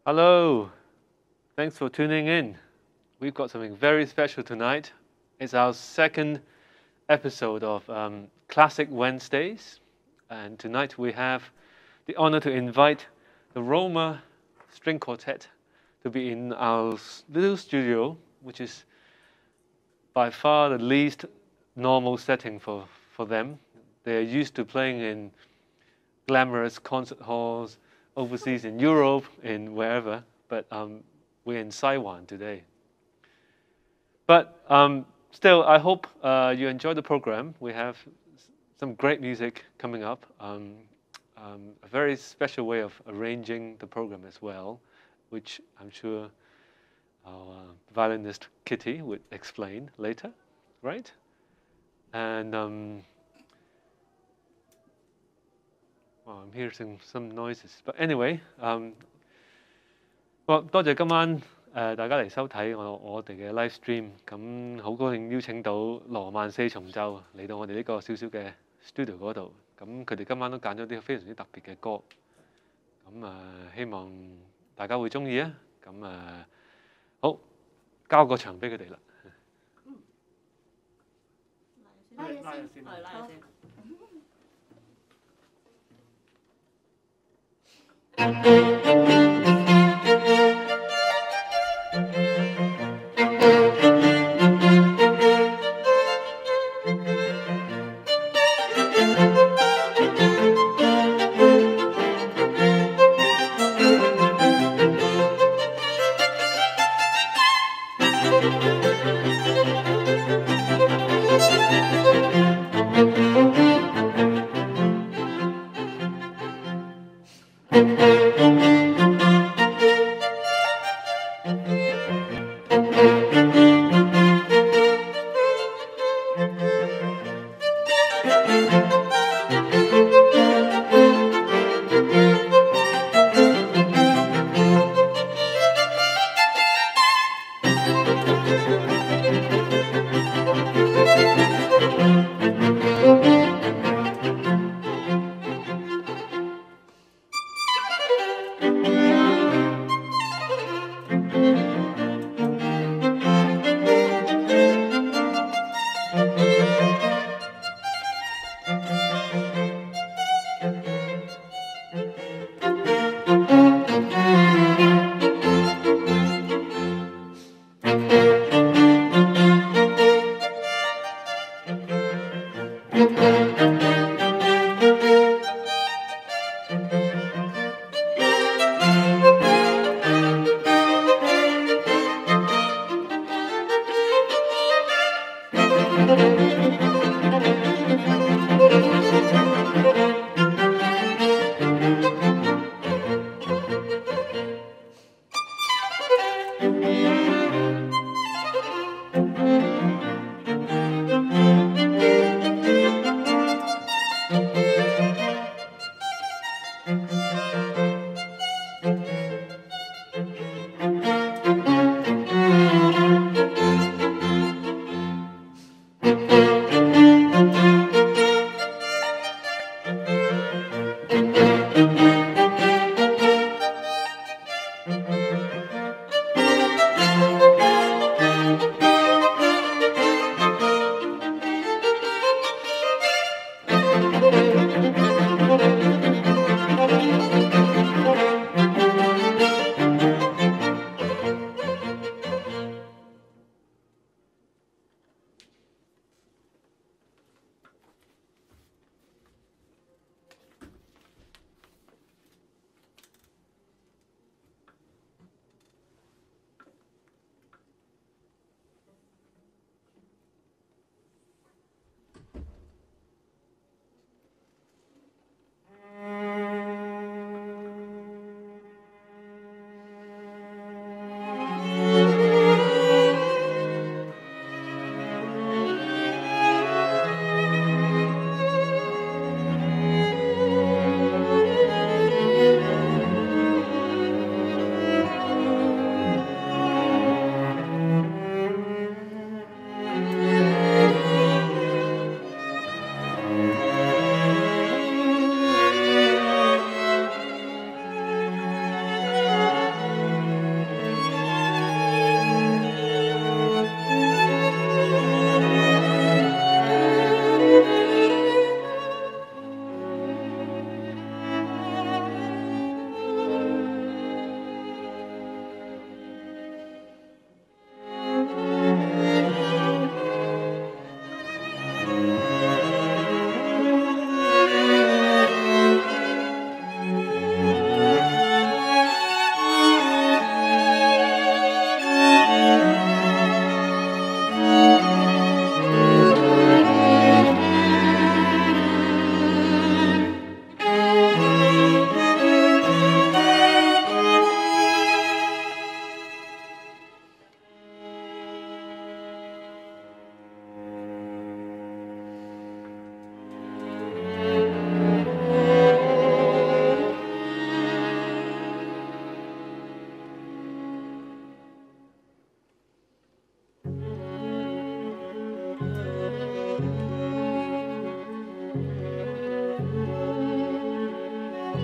Hello, thanks for tuning in. We've got something very special tonight. It's our second episode of Classic Wednesdays. And tonight we have the honor to invite the Roma String Quartet to be in our little studio, which is by far the least normal setting for them. They're used to playing in glamorous concert halls, overseas in Europe, in wherever, but we're in Taiwan today. But still, I hope you enjoy the program. We have some great music coming up, a very special way of arranging the program as well, which I'm sure our violinist Kitty would explain later, right? And well, I'm hearing some noises, but anyway, 多謝今晚大家嚟收睇我哋嘅 live stream，咁好高興邀請到羅曼四重奏嚟到我哋呢個小小嘅 studio 嗰度，咁佢哋今晚都揀咗啲非常之特別嘅歌，咁希望大家會中意啊，咁好交個場俾佢哋啦。拉咗先，拉咗先。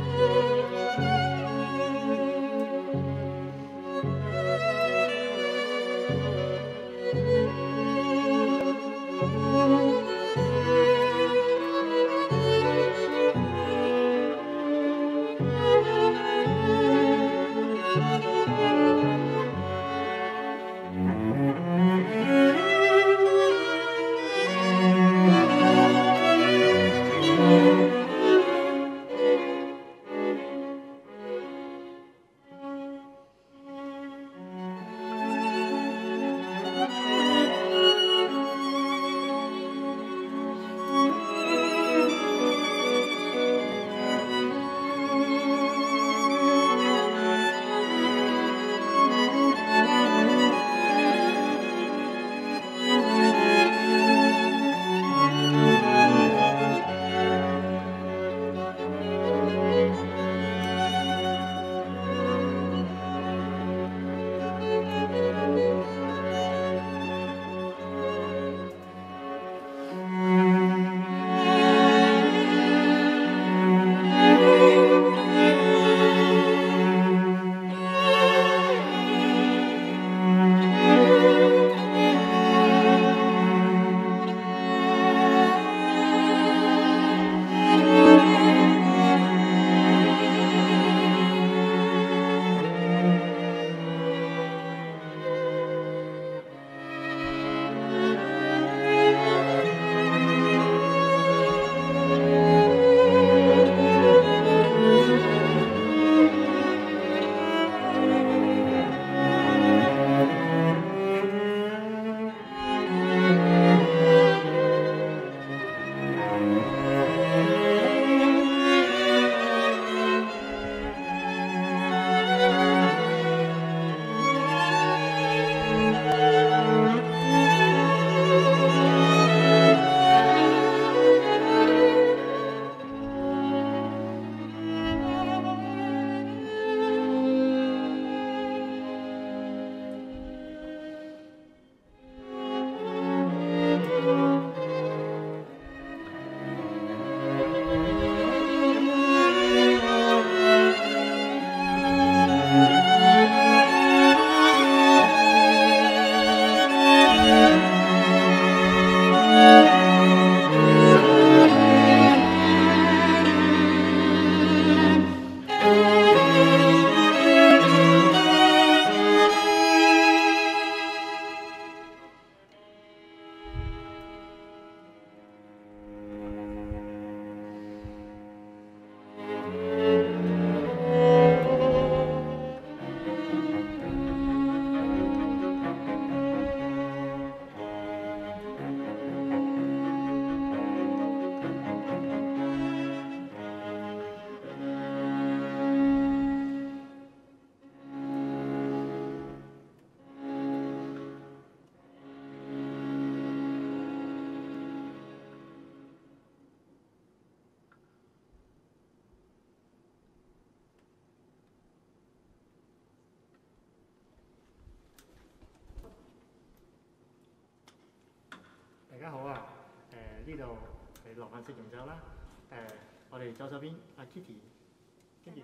大家好啊！呢度係浪漫式容奏啦。我哋左手邊阿 Kitty， 跟住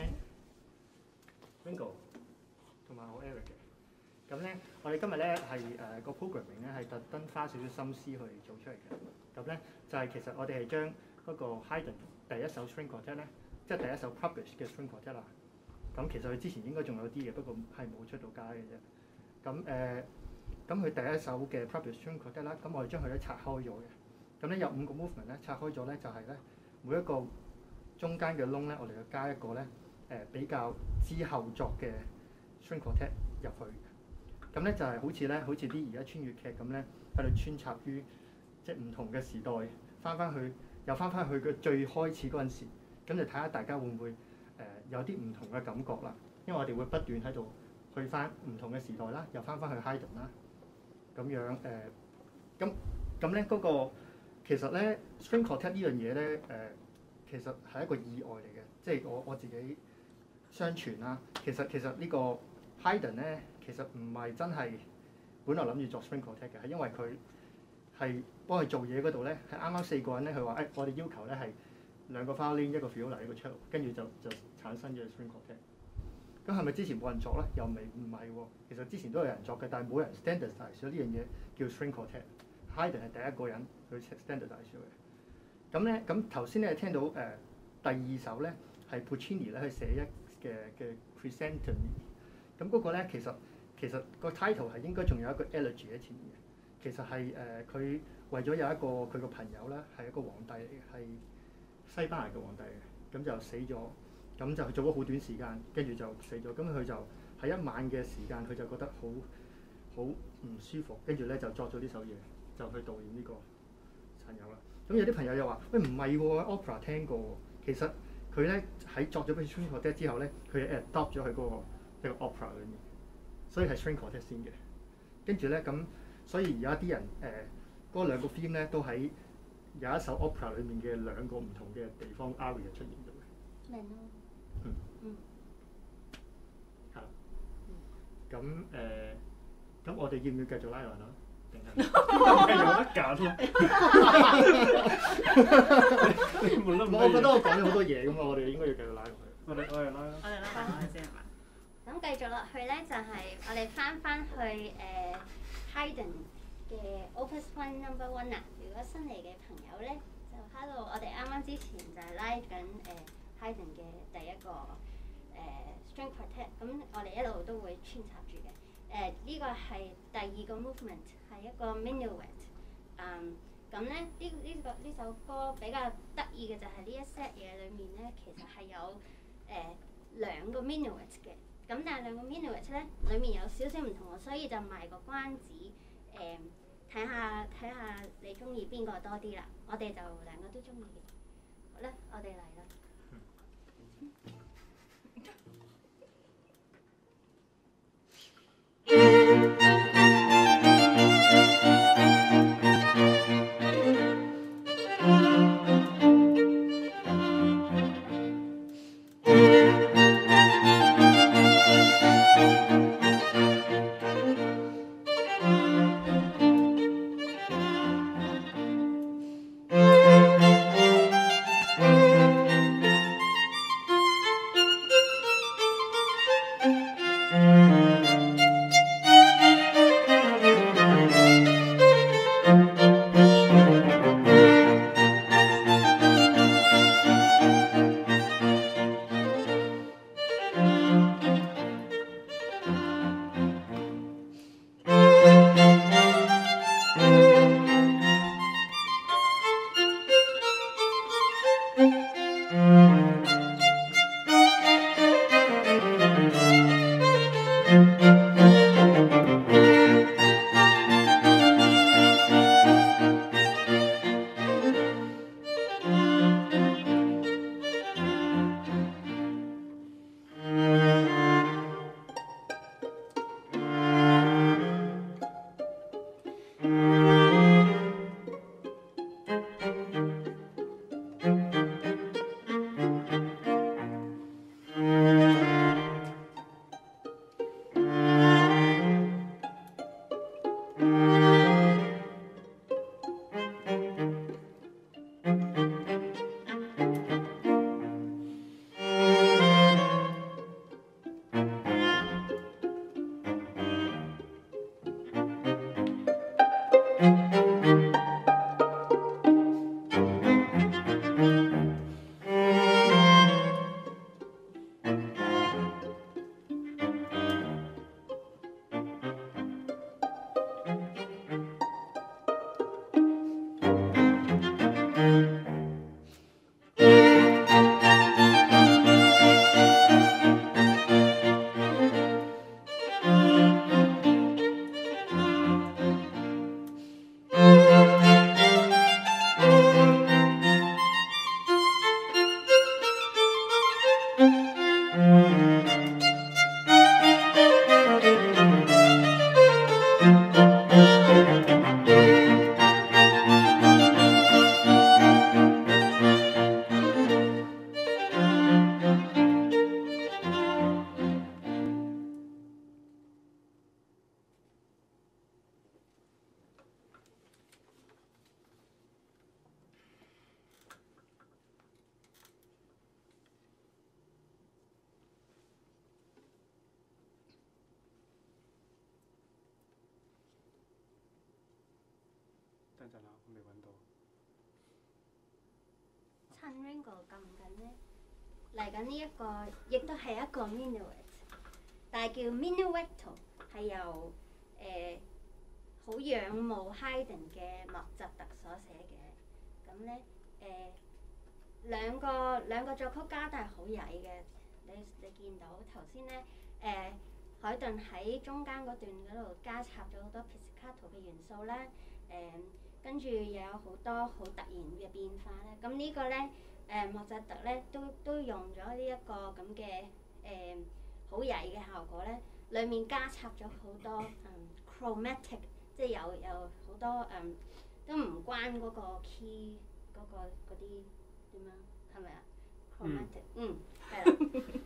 Ringo 同埋我 Eric 嘅。咁咧，我哋今日咧係個 programming 咧係特登花少少心思去做出嚟嘅。咁咧就係其實我哋係將嗰個 Haydn 第一首 string quartet 咧，即係第一首 published 嘅 string quartet 啦。咁其實佢之前應該仲有啲嘅，不過係冇出到街嘅啫。咁佢第一首嘅 published string quartet 啦，咁我哋將佢咧拆開咗嘅。咁咧有5個 movement 咧，拆開咗咧就係咧每一個中間嘅窿咧，我哋要加一個咧比較之後作嘅 string quartet 入去。咁咧就係好似啲而家穿越劇咁咧，喺度穿插於即係唔同嘅時代，翻翻去佢最開始嗰陣時，咁就睇下大家會唔會有啲唔同嘅感覺啦。因為我哋會不斷喺度去翻唔同嘅時代啦，又翻去 Haydn 啦，咁樣咁咧嗰個其實咧 string quartet 呢樣嘢咧其實係一個意外嚟嘅，即係我自己相傳啦。其實呢個 Haydn 咧其實唔係真係本來諗住作 string quartet 嘅，係因為佢係幫佢做嘢嗰度咧係啱啱4個人咧，佢話我哋要求咧係兩個 violin 一個 viola 一個 cello， 跟住就產生咗 string quartet。咁係咪之前冇人作咧？又未唔係喎。其實之前都有人作嘅，但係冇人 standardize 咗呢樣嘢叫 string quartet。Haydn 係第一個人去 standardize 咗嘅。咁咧，咁頭先咧聽到第二首咧係 Puccini 咧去寫嘅 Crescentimi。咁嗰個咧其實個 title 係應該仲有一個 elegy 喺前面嘅。其實係佢為咗有一個佢個朋友咧係一個皇帝嚟嘅，係西班牙嘅皇帝嘅，咁就死咗。咁就做咗好短時間，跟住就死咗。咁佢就喺一晚嘅時間，佢就覺得好唔舒服，跟住咧就作咗呢首嘢，就去悼念呢個親友啦。咁有啲朋友又話：喂，唔係喎 ，opera 聽過喎。其實佢咧喺作咗《String Quartet》之後咧，佢 adopt 咗佢嗰個 opera 裏面，所以係 String Quartet 先嘅。跟住咧咁，所以而家啲人嗰兩個 theme 咧都喺有一首 opera 裏面嘅兩個唔同嘅地方 aria 出現咗嘅。 明咯。 係啦。咁我哋要唔要繼續拉勻啊？定係有得揀？我覺得我講咗好多嘢咁嘛，我哋應該要繼續拉落去。我哋拉啦。 我哋拉翻去先係嘛？咁繼續落去咧，就係我哋翻去Haydn 嘅 Opus One Number One 啊。如果新嚟嘅朋友咧，就 hello，我哋啱啱之前就係拉緊Haydn 嘅第一個string quartet， 咁我哋一路都會穿插住嘅。呢個係第二個 movement， 係一個 minuet。咁咧呢首歌比較得意嘅就係呢一 set 嘢裏面咧，其實係有兩個 minuet 嘅。咁但係兩個 minuet 咧，裡面有少少唔同，所以就賣個關子。睇下你中意邊個多啲啦。我哋就兩個都中意嘅。好啦，我哋嚟啦。 等陣啊，我未揾到。 趁 Ringo 撳緊咧，嚟緊呢一個亦都係一個 Minuet， 但係叫 Minuetto， 係由好仰慕 Haydn 嘅莫扎特所寫嘅。咁咧兩個作曲家都係好曳嘅。你見到頭先咧海頓喺中間嗰段嗰度加插咗好多 pizzicato 嘅元素啦，跟住又有好多好突然嘅變化咧。咁呢個咧莫扎特咧都用咗呢一個咁嘅好曳嘅效果咧，裡面加插咗好多chromatic， 即係有好多都唔關嗰個 key 嗰啲點樣係咪啊 chromatic 係啦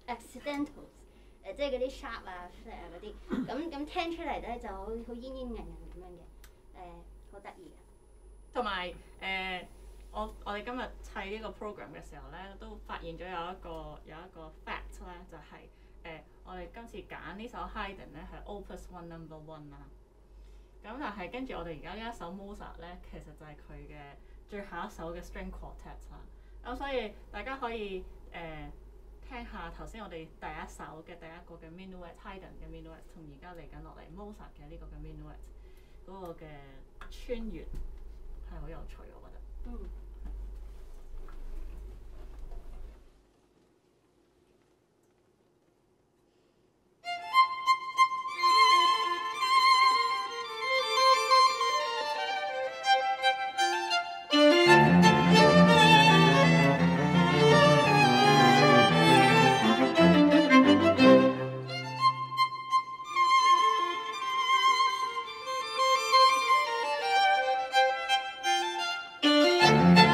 accidentals 即係嗰啲 sharp 啊 flat 啊嗰啲，咁聽出嚟咧就好煙煙韌韌咁樣嘅，好得意嘅。 同埋我哋今日砌呢個 program 嘅時候咧，都發現咗有一個 fact 咧，就係我哋今次揀呢首 Haydn 咧係 Opus 1 No. 1啦。咁但係跟住我哋而家呢一首 Mozart 咧，其實就係佢嘅最後一首嘅 string quartet 啦。咁所以大家可以聽下頭先我哋第一首嘅第一個嘅 Minuet Haydn 嘅 Minuet， 同而家嚟緊落嚟 Mozart 嘅呢個嘅 Minuet 嗰個嘅穿越係好有趣，我覺得。 嗯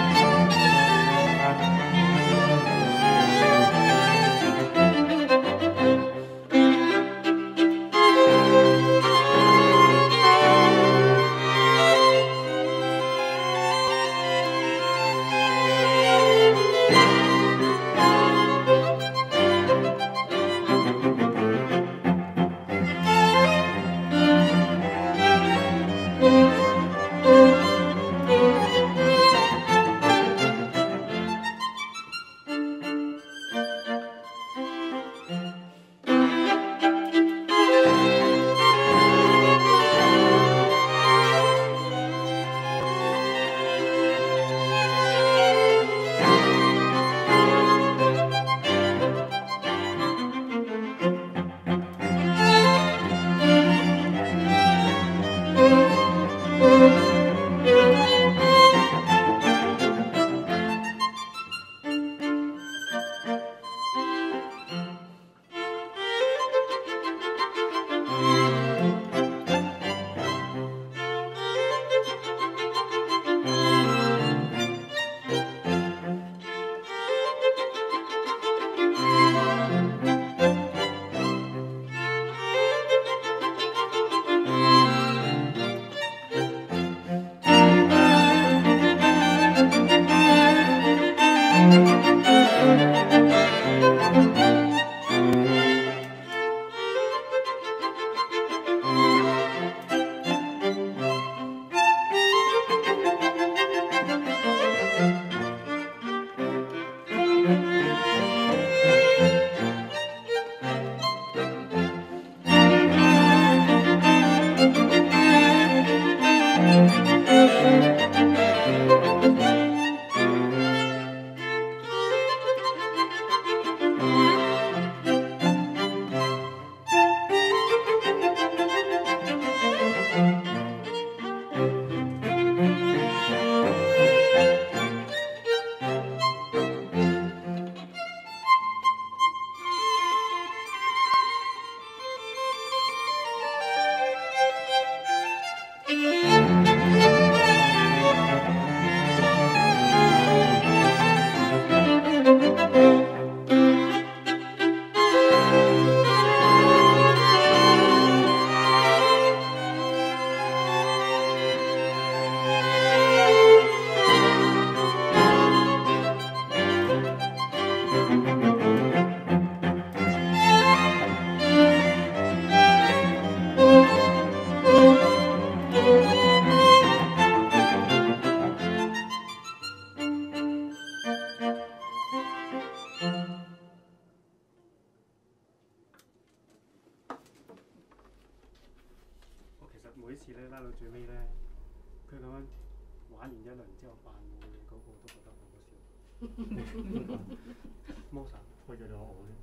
事咧拉到最尾咧，佢咁樣玩完一輪之後扮冇嘢嗰個都覺得好好笑。魔神開咗我咧，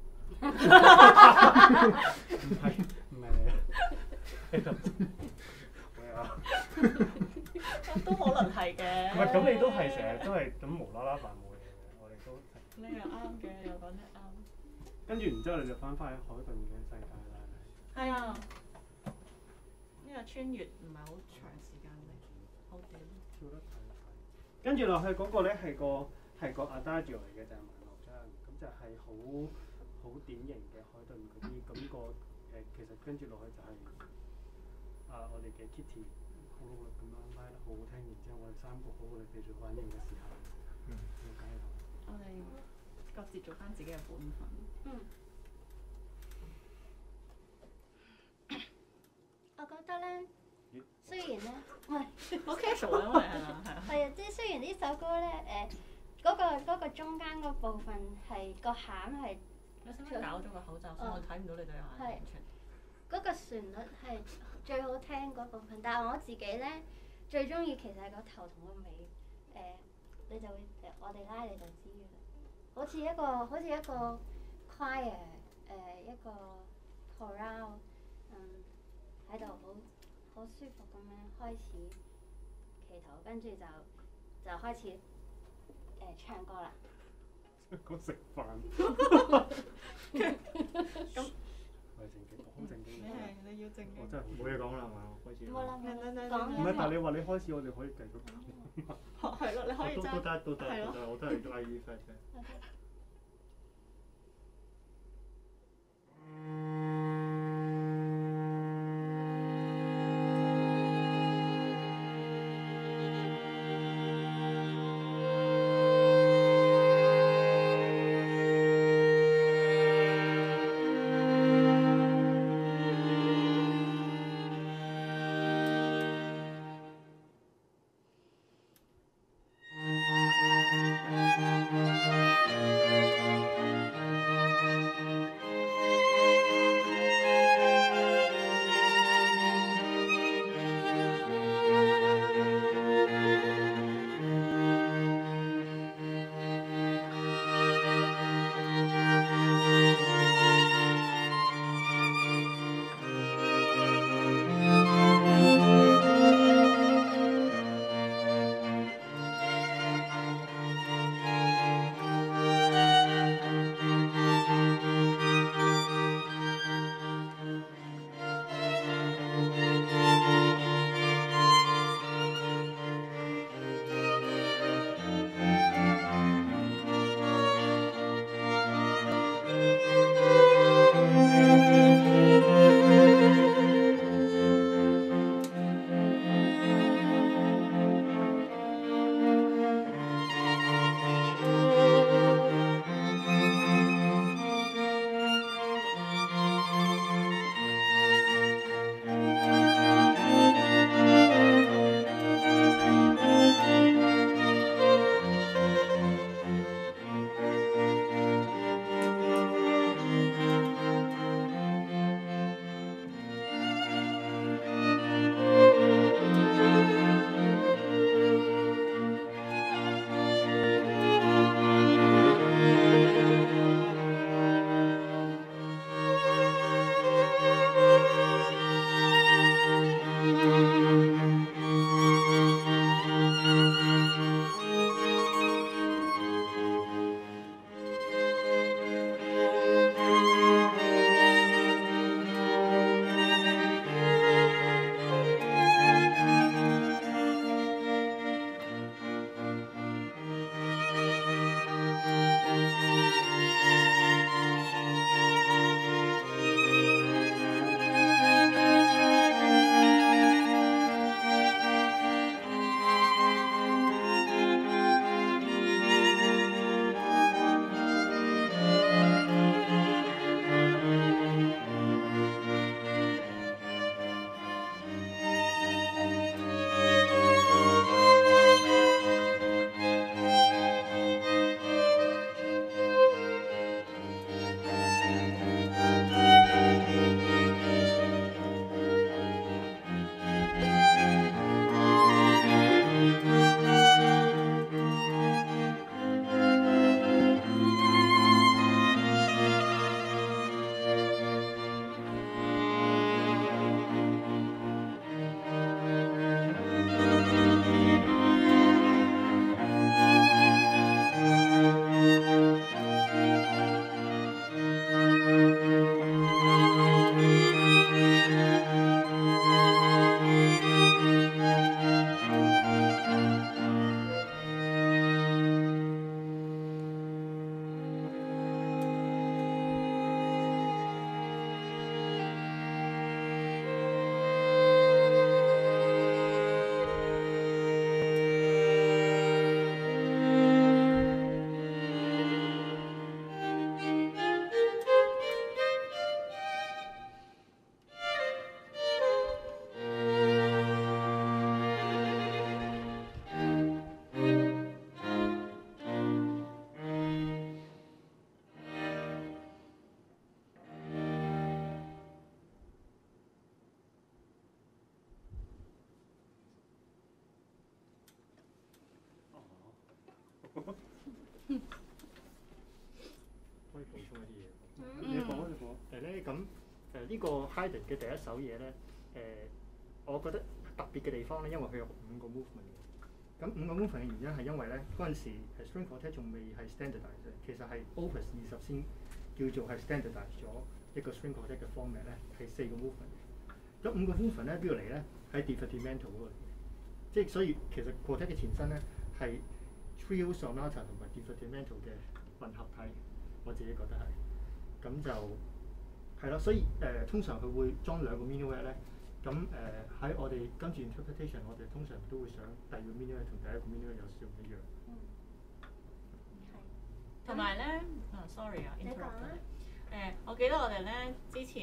唔係你啊？係啊， 都可能係嘅。 唔係咁，你都係成日都係咁無啦啦扮冇嘢嘅，我哋都。 你又啱嘅，又講得啱。 跟住然之後你就翻返去海頓嘅世界啦。 係啊，呢個穿越唔係好長時間嘅，好短。 跳得太快。跟住落去嗰個咧係個 Adagio 嚟嘅，就係萬樂章，咁就係好典型嘅海頓嗰啲咁個其實跟住落去就係我哋嘅 Kitty 好努力咁樣拉得好好聽，然之後我哋三個好努力地做反應嘅時候，要加油。 我哋各自做翻自己嘅本分。 我覺得咧，雖然咧，唔係好 casual 啊，因為係啦，係啊。 係啊，即係雖然呢首歌咧，嗰個中間嗰部分係個餡係， 你使唔使搞咗個口罩先？我睇唔到你對眼完全。 嗰個旋律係最好聽嗰部分，但係我自己咧最中意其實係個頭同個尾，你就會我哋拉你就知㗎啦，好似一個 choir 一個 chorale 喺度好舒服咁樣開始祈禱，跟住就開始唱歌啦。 講食飯。咁。係正經，好正經。 你要正經。 我真係冇嘢講啦，係嘛？開始。 冇啦， 唔係，但係你話你開始，我哋可以繼續講。 係咯，你可以都得， 係咯。 我都係拉啲 effect 啫。 可以補充一啲嘢。 你講你講。 咧咁呢個 Haydn 嘅第一首嘢咧我覺得特別嘅地方咧，因為佢有5個 movement 嘅。咁5個 movement 嘅原因係因為咧嗰陣時string quartet 仲未係 standardize 嘅，其實係 Opus 20先叫做係 standardize 咗一個 string quartet 嘅 format 咧，係4個 movement 嘅。咁5個 movement 咧邊度嚟咧？喺 divertimento 嗰度嚟嘅，即係所以其實 quartet 嘅前身咧係 trio sonata 同埋 divertimento 嘅混合體，我自己覺得係。咁就係咯，所以通常佢會裝2個 minuet 咧。咁喺我哋跟住 interpretation， 我哋通常都會想第2個 minuet 同第1個 minuet 有少少唔一樣。 同埋咧，sorry 啊 ，interrupt 我記得我哋咧之前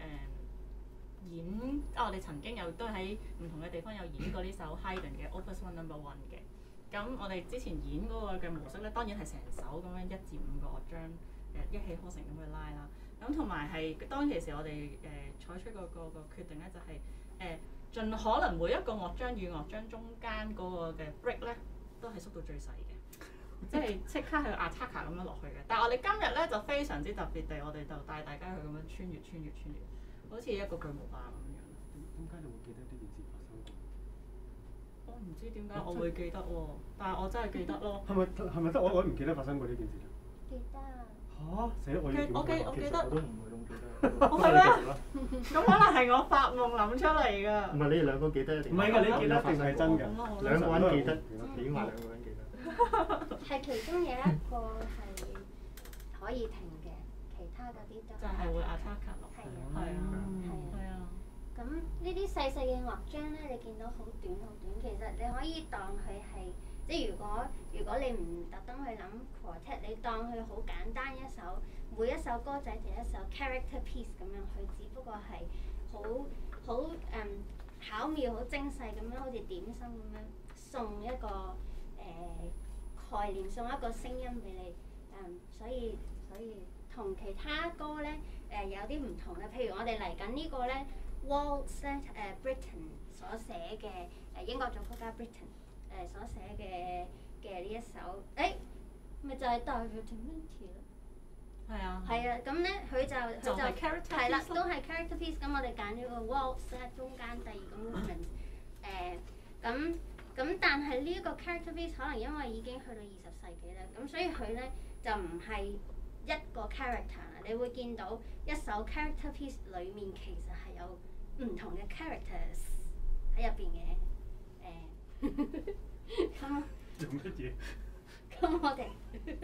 我哋曾經都喺唔同嘅地方有演過呢首 Haydn 嘅 Opus 1 No. 1嘅。咁我哋之前演嗰個嘅模式咧，當然係成首咁樣1至5個樂章一氣呵成咁去拉啦。咁同埋係當其時我哋採取個決定咧，就係盡可能每一個樂章與樂章中間嗰個嘅 break 咧，都係縮到最細嘅，即係即刻去 attacker 咁樣落去嘅。但係我哋今日咧就非常之特別地，我哋就帶大家去咁樣穿越，好似一個巨無霸咁樣。 點解你會記得呢件事發生過？ 我唔知點解我會記得喎，但係我真係記得咯。 係咪得我唔記得發生過呢件事？ 記得。 嚇！死啦！我記得。 我都唔會咁記得。 係咩？咁可能係我發夢諗出嚟㗎。 唔係你哋2個記得一定。 唔係㗎，你記得一定係真㗎。 2個人記得，起碼2個人記得。 係其中有一個係可以停嘅，其他嗰啲都就係會 attacker 落。 係啊， 係啊。 咁呢啲細細嘅樂章咧，你見到好短，其實你可以當佢係，即係如果你唔特登去諗 quartet， 你當佢好簡單一首，每一首歌仔就一首 character piece 咁樣，佢只不過係好巧妙、好精細咁樣，好似點心咁樣送一個概念，送一個聲音俾你。所以同其他歌咧有啲唔同嘅，譬如我哋嚟緊呢個咧。Waltz 咧Britten 所寫嘅英國作曲家 Britten 所寫嘅呢一首，咪就係 Divertimento 咯。係啊。係啊，咁咧佢就係啦，都係 character piece。咁我哋揀咗個 Waltz 咧，中間第2個 movement。咁但係呢一個 character piece 可能因為已經去到20世紀啦，咁所以佢咧就唔係一個 character 啦。你會見到一首 character piece 裡面其實係有唔同嘅 characters 喺入邊嘅，咁做乜嘢？ 咁我哋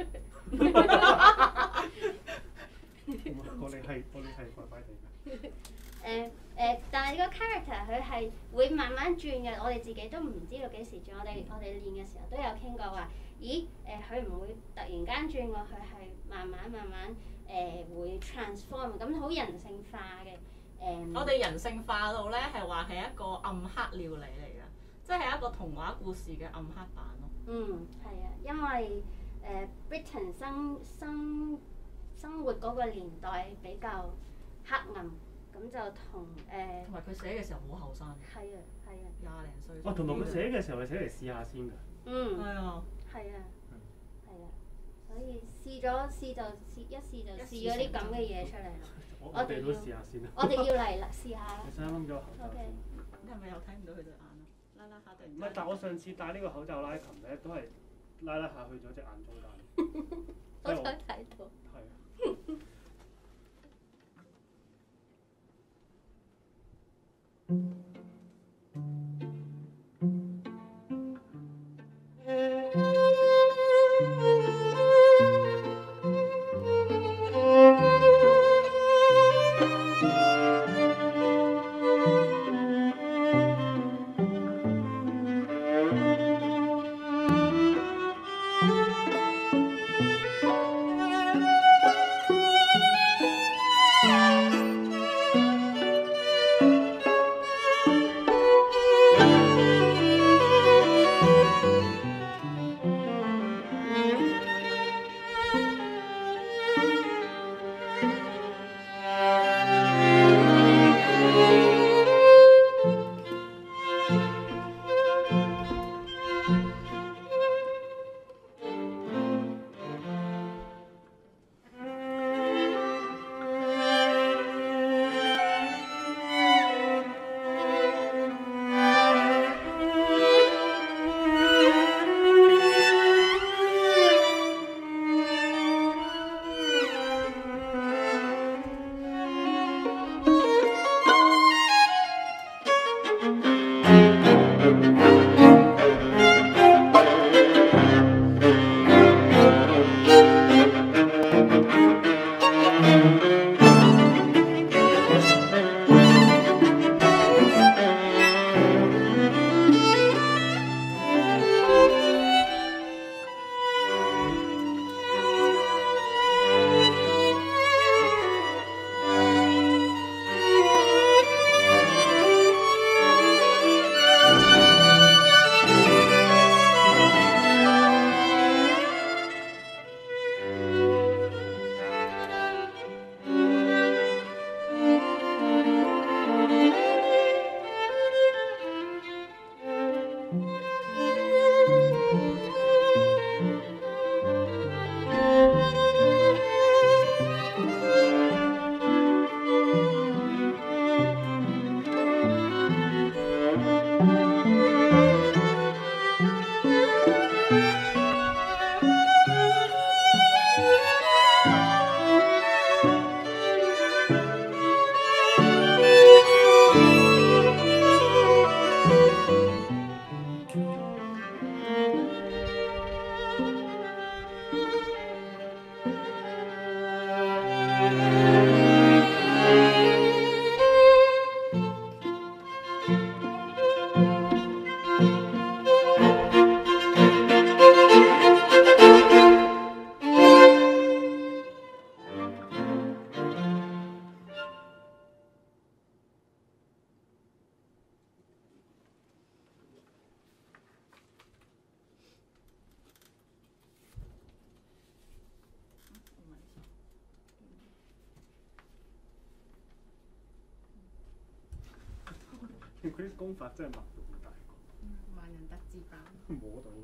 我哋係怪怪地嘅。但係呢個 character 佢係會慢慢轉嘅，我哋自己都唔知道幾時轉。我哋練嘅時候都有傾過話，咦佢唔會突然間轉過去，係慢慢會 transform， 咁好人性化嘅。 我哋人性化到咧係話係一個暗黑料理嚟㗎，即係一個童話故事嘅暗黑版咯。 係啊，因為Britten 生活嗰個年代比較黑暗，咁就同埋佢寫嘅時候好後生。 係啊 ，20零歲。 哦，同埋佢寫嘅時候係寫嚟試下先㗎。 係啊。 係啊。所以試咗咗啲咁嘅嘢出嚟啦。 我哋都試下先啦。 我哋要嚟啦，試下。 你想掹咗口罩先？ 你係咪又睇唔到佢對眼啊？拉下對。 唔係，但我上次戴呢個口罩拉琴咧，都係拉下去咗隻眼中間。 我想睇到。 係。 佢啲功法真係擘到咁大個， 萬人得之寶。 摸到。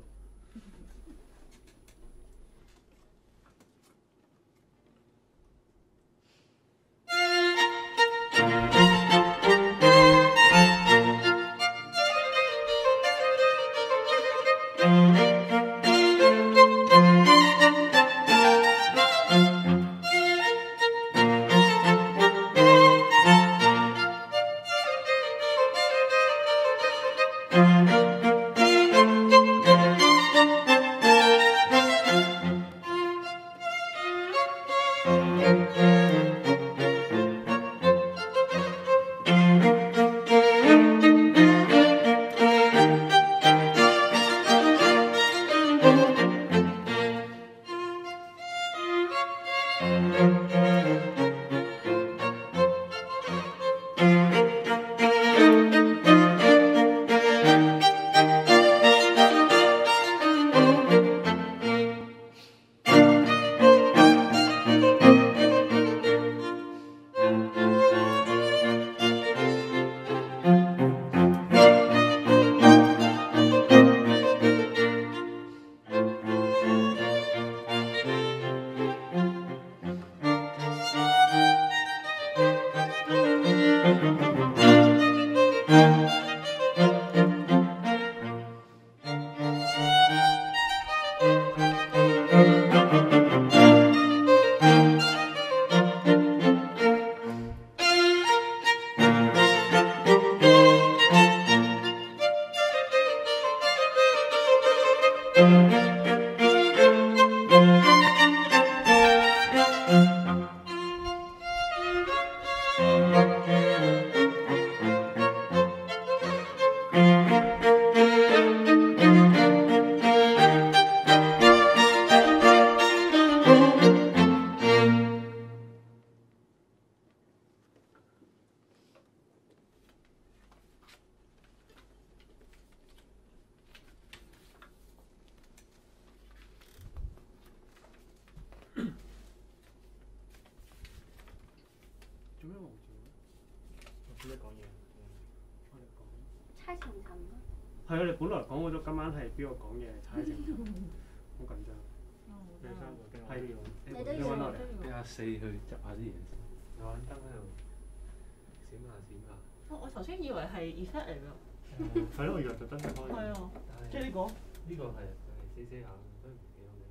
做咩望住我？ 做咩講嘢？ 我哋講。 猜情尋咯。 係我哋本來講好咗今晚係邊個講嘢猜情尋，好緊張。 你三個經係你都要你揾我嚟。 俾阿四去執下啲嘢先。 有盞燈喺度閃下閃下。 我頭先以為係 effect 嚟㗎。 係咯，我以為特登開。 係啊， 即係呢個？呢個係死死下，都唔幾好嘅。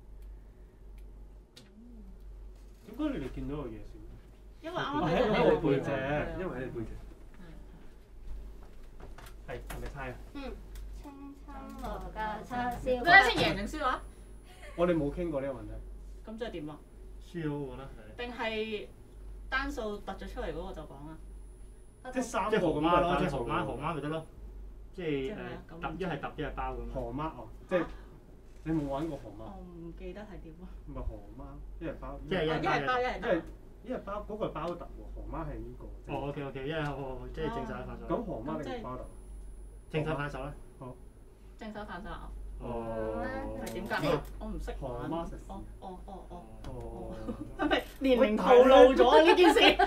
點解你哋見到個嘢先？ 因為啱啱喺喺我背脊， 因為喺你背脊。係咪猜啊？ 清湯羅架叉燒。 等下先贏定輸話？ 我哋冇傾過呢個問題。 咁即係點啊？ 輸咯，我覺得係。 定係單數突咗出嚟嗰個就講啊？ 即係三即係河個咁媽咯，即係單數河媽咪得咯。即係揼一係揼一係包咁。 河媽哦，即係你冇玩過河媽？ 我唔記得係點啊。 唔係河媽，一係包。 即係一係包一係揼。 一係包嗰個係包揼喎，河媽係呢個。 哦，OK，因為即係正手反手。 咁河媽定係包揼？ 正手反手咧？ 正手反手啊？ 哦。 係點解？我唔識玩。 河媽食屎。 哦。 哦。 係咪年齡透露咗呢件事？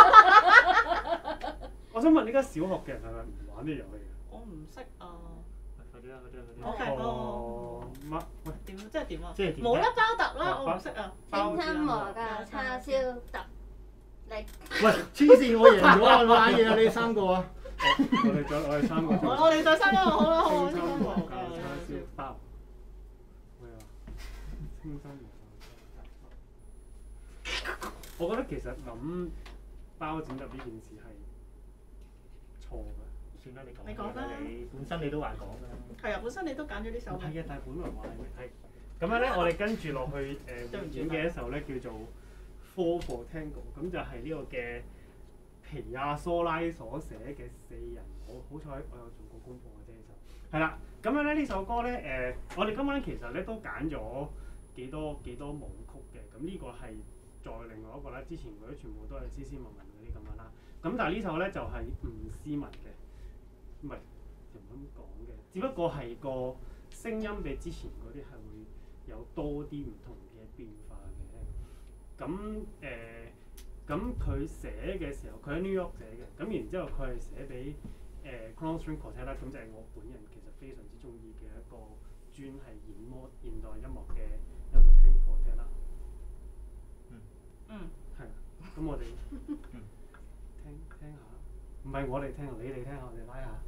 我想問呢家小學嘅人係咪唔玩呢個遊戲嘅？ 我唔識啊。 快啲啦！ OK， 哦。乜？喂。 點？即係點啊？ 即係點？ 冇啦，包揼啦，我唔識啊。 清湯羅架叉燒揼。你。 喂，黐線！我贏咗啊！玩嘢啊！你三個啊！ 我哋三個。 我哋再三個好啦，好。 清湯羅架叉燒包。咩啊？清湯羅架叉燒包。我覺得其實諗包剪揼呢件事係錯嘅。 算啦，你講。 你講啦。 你本身你都話講㗎啦。 係啊，本身你都揀咗呢首。 係嘅，但係本來話係咩？係咁樣咧，我哋跟住落去演嘅一首咧叫做 Four for Tango， 咁就係呢個嘅皮亞蘇拉所寫嘅四人舞。好彩我有做過功課嘅啫，就係啦。咁樣咧呢首歌咧我哋今晚其實咧都揀咗幾多舞曲嘅。咁呢個係再另外一個啦，之前嗰啲全部都係斯斯文文嗰啲咁樣啦。咁但係呢首咧就係唔斯文嘅，唔係就唔咁講嘅，只不過係個聲音比之前嗰啲係會有多啲唔同嘅變化嘅。咁佢寫嘅時候，佢喺 New York 寫嘅，咁然之後佢係寫俾 Clone String Quartet 啦，咁就係我本人其實非常之中意嘅一個專係現代音樂嘅一個 string quartet 啦。係。咁我哋聽下，唔係我哋聽，你哋聽下，我哋拉下。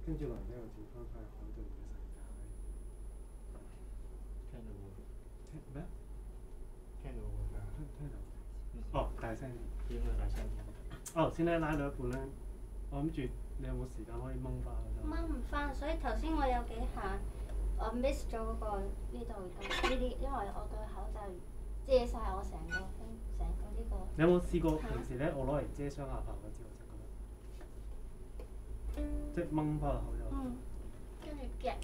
跟住落嚟呢個轉翻返去海頓嘅世界。 聽到喎， 咩？ 聽到喎㗎。 聽到。哦，大聲啲。 應該大聲啲。 哦，先咧拉到一半咧，我諗住你有冇時間可以掹翻佢？ 掹唔翻，所以頭先我有幾下我 miss 咗嗰個呢度咁呢啲，因為我對口罩遮晒我成個呢個。 你有冇試過平時咧，我攞嚟遮雙下巴嗰支，我就咁樣，即係掹翻個口罩。 跟住夾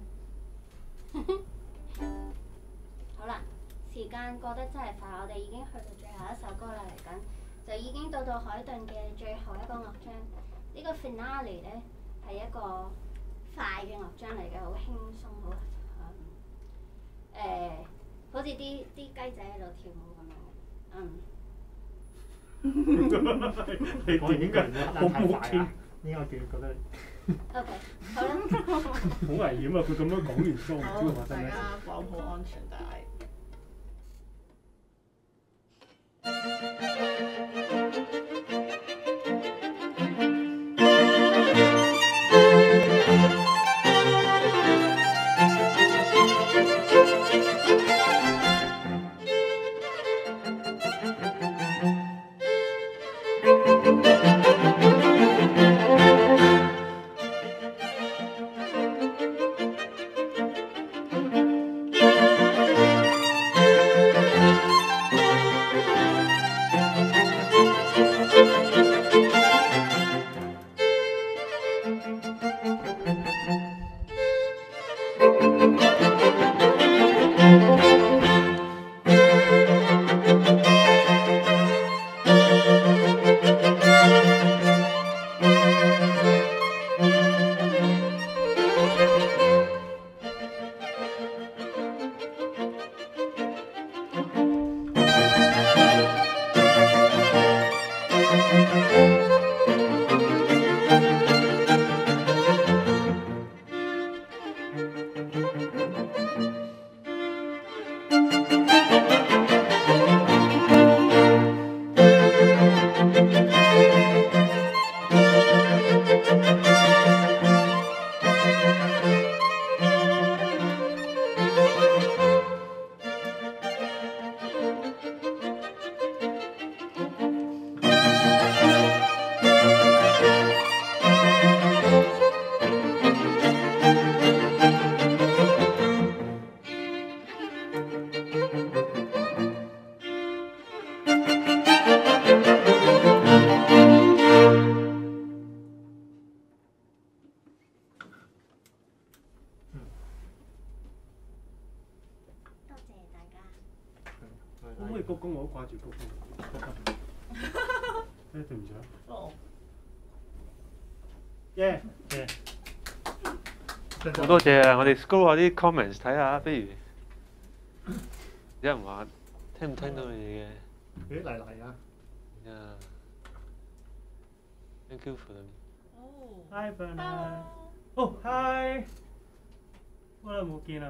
住。好啦，時間過得真係快，我哋已經去到最後一首歌啦，嚟緊就已經到海頓嘅最後一個樂章。呢個 finale 咧係一個快嘅樂章嚟嘅，好輕鬆，好似啲雞仔喺度跳舞咁樣嘅， 你點解好冇傾？ 應該覺得 OK， 好啦。 好危險啊！佢咁樣講完都唔知會發生咩事。 大家綁好安全帶。 可唔可以鞠躬？我好掛住鞠躬。對唔住啊。 哦。 耶！ 好多謝啊！我哋 scroll 下啲 comments 睇下，不如有人話聽唔聽到你哋嘅？ 咦嚟啊！ Yeah，thank you for them。 哦。 Hi Bernard。哦 ，Hi。好耐冇見啦。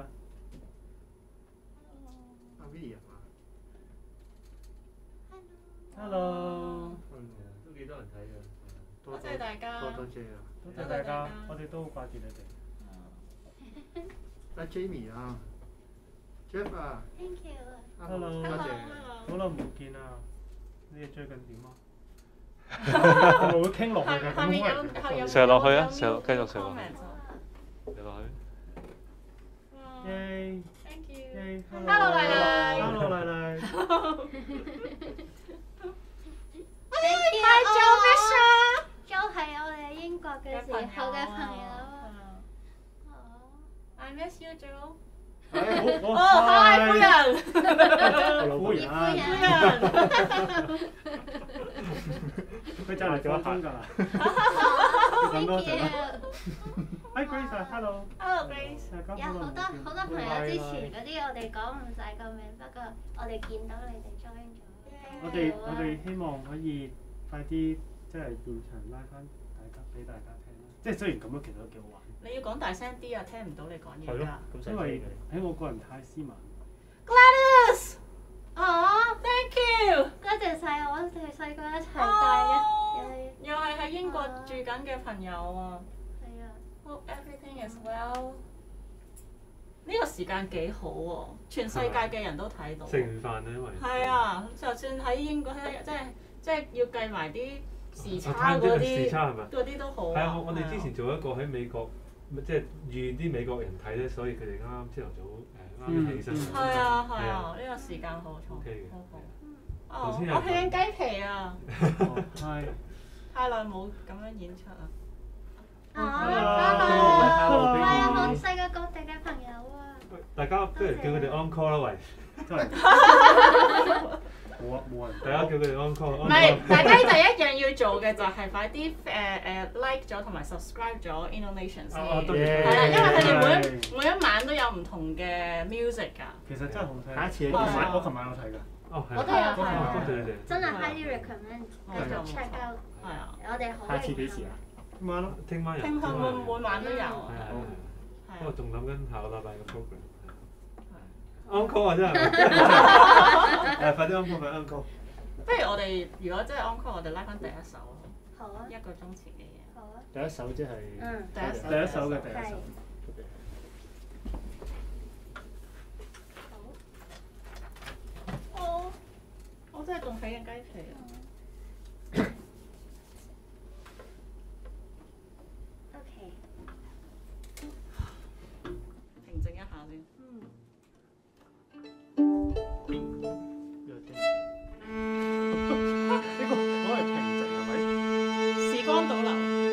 阿 William 啊。 Hello。 都幾多人睇㗎。 多謝大家。 多謝啊！ 多謝大家，我哋都好掛住你哋。 阿 Jamie 啊 ，Jeff 啊 Thank you。 Hello。 多謝。 好耐冇見啦，你哋最近點啊？係咪會傾落去㗎？ 下面有上落去啊，繼續上落去。上落去。 耶 Thank you。 耶 Hello 麗麗。 Hello 麗麗。 Hi Joe Fisher。Joe 係我哋英國嘅時候嘅朋友。 I miss you, Joe。 哦 ，Hi 夫人。 夫人。佢就嚟咗分㗎啦。 Thank you。 Hi Grace，Hello。 Hello Grace。 有好多朋友之前嗰啲我哋講唔晒個名，不過我哋見到你哋 join 咗。 我哋希望可以快啲即係現場拉翻大家俾大家聽啦。即係雖然咁樣其實都幾好玩。 你要講大聲啲啊！聽唔到你講嘢㗎。 因為喺我個人太斯文。 Gladys。哦，thank you。 多謝晒我哋細個一齊帶嘅， 又係喺英國住緊嘅朋友啊。 係啊。 好 as well。呢個時間幾好喎，全世界嘅人都睇到。 食完飯咧，因為係啊，就算喺英國即係要計埋啲時差嗰時啲， 差係咪？ 嗰啲都好係啊，我哋之前做一個喺美國，即係預啲美國人睇咧，所以佢哋啱啱朝頭早啱起身。 係啊係啊，呢個時間好錯 OK 嘅。 好好。 頭先有我吃緊雞皮啊！ 係。 太耐冇咁樣演出啦。 Hello，係啊，好世界各地嘅朋友啊！ 大家不如叫佢哋 encore 啦，喂！ 真係。冇人。 大家叫佢哋 encore。 唔係，大家第一樣要做嘅就係快啲like 咗同埋 subscribe 咗 Innovation 先。係啦，因為佢哋每一晚都有唔同嘅 music 㗎。 其實真係好聽。下一次我琴晚有睇㗎。 哦，係。 我都有睇啊！ 多謝你哋。 真係 highly recommend，繼續 check out。 係啊。 我哋好。 下次幾時啊？ 聽晚咯。 聽晚有。 聽晚每晚都有。 係啊。不過仲諗緊下個禮拜嘅 program。 係。 encore 啊真係。誒，快啲 encore，快啲 encore。 不如我哋如果真係 encore，我哋拉翻第一首咯。 好啊。 1個鐘前嘅嘢。 好啊。 第一首即係。 第一首。 第一首嘅第一首。 我真係仲睇緊雞皮啊 ！OK。 平靜一下先。 呢個攞嚟平靜係咪？ 時光倒流。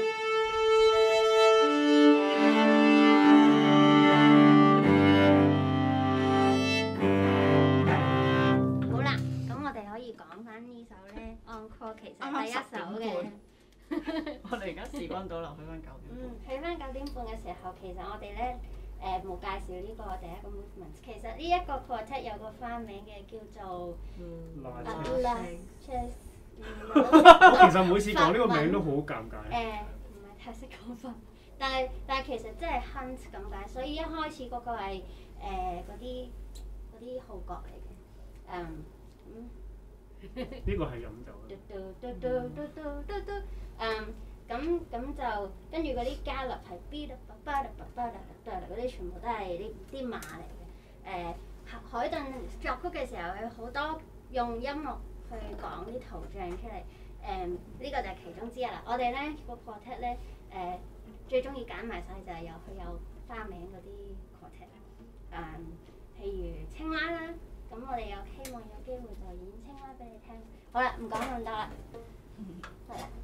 好啦，咁我哋可以講翻呢首咧，Encore 其實第一首嘅。 我哋而家時光倒流去翻9點。 去翻9點半嘅時候，其實我哋咧冇介紹呢個第一個 movement。其實呢一個 quartet 有個花名嘅叫做 Latches。 我其實每次講呢個名都好尷尬。 唔係太識講法，但係其實真係 hunt 咁解，所以一開始嗰個係嗰啲號角嚟嘅， 呢個係飲酒。 咁就跟住嗰啲加勒係 b 嗰啲全部都係啲馬嚟嘅。海頓作曲嘅時候，佢好多用音樂去講啲圖像出嚟。呢個就係其中之一啦。我哋咧個 quartet 咧最中意揀埋晒就係佢有花名嗰啲 quartet。譬如青蛙啦，咁我哋又希望有機會就演青蛙俾你聽。好啦，唔講咁多啦。係啦。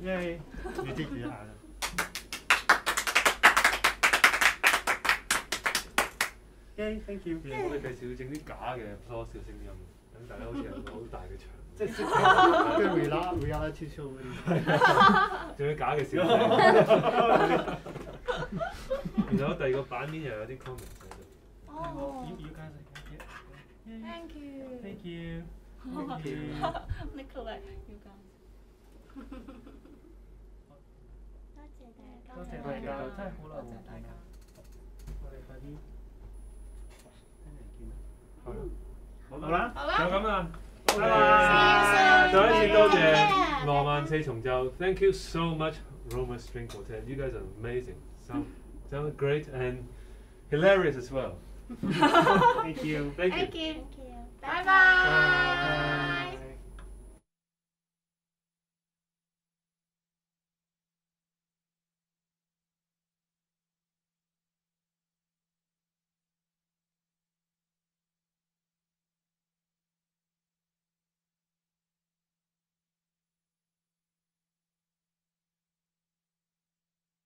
耶！你啲語下。Thank you。 我哋第時要整啲假嘅 applause 嘅聲音，等大家好似有個好大嘅場。 即係跟 reality show 嗰啲。 仲有假嘅小聲。然後第二個版面又有啲 comment 喺度。 哦。 要加曬。 Thank you。 Thank you。 Nicolette，you guys。 多謝大家，真係好耐多謝冇見大家。 我哋快啲聽日見啦。 好啦， 好啦就咁啦，拜 See you 拜。 soon. 再一次多謝 Yeah. 羅曼四重奏 ，Thank you so much Roma String Quartet. You guys are amazing. Sound great and hilarious as well. Thank you。 Thank you. Thank you. 拜拜。 拜。